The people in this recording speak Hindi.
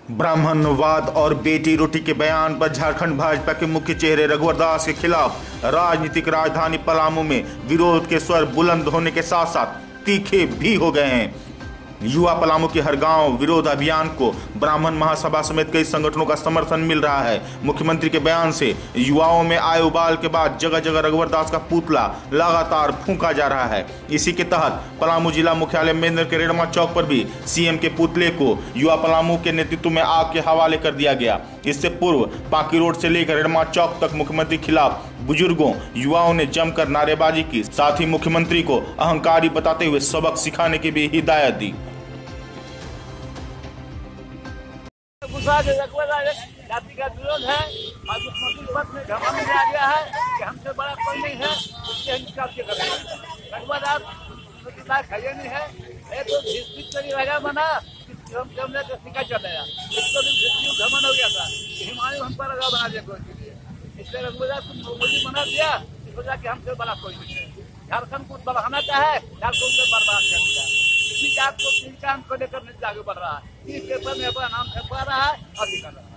ब्राह्मणवाद और बेटी रोटी के बयान पर झारखंड भाजपा के मुख्य चेहरे रघुवर दास के खिलाफ राजनीतिक राजधानी पलामू में विरोध के स्वर बुलंद होने के साथ साथ तीखे भी हो गए हैं। युवा पलामू के हर गांव विरोध अभियान को ब्राह्मण महासभा समेत कई संगठनों का समर्थन मिल रहा है। मुख्यमंत्री के बयान से युवाओं में आए उबाल के बाद जगह जगह रघुवर दास का पुतला लगातार फूंका जा रहा है। इसी के तहत पलामू जिला मुख्यालय मेंदर के रेडमा चौक पर भी सीएम के पुतले को युवा पलामू के नेतृत्व में आग के हवाले कर दिया गया। इससे पूर्व पाकी रोड से लेकर रेडमा चौक तक मुख्यमंत्री के खिलाफ बुजुर्गों युवाओं ने जमकर नारेबाजी की, साथ ही मुख्यमंत्री को अहंकारी बताते हुए सबक सिखाने की भी हिदायत दी। जाति का विरोध है और मुख्यमंत्री पद में घमंड में आ गया है कि हमसे बड़ा कोई नहीं है, इसके हम निकाल के करेंगे। रघुवर दास खड़े नहीं है, ये तो राजा बना हमने सिक्का चलाया, इसको भी घमंड हो गया था कि हिमालय हम पर राजा बना दिया कोई के लिए, इसलिए रघुवर दास को मोदी बना दिया, इसको जाके हमसे बड़ा कोई नहीं है। झारखंड को बढ़ाना चाहे, झारखंड को बर्बाद कर दिया। किसी जात को काम को लेकर नहीं आगे बढ़ रहा है, इस पेपर में अपना नाम छपवा रहा है और निकल रहा है।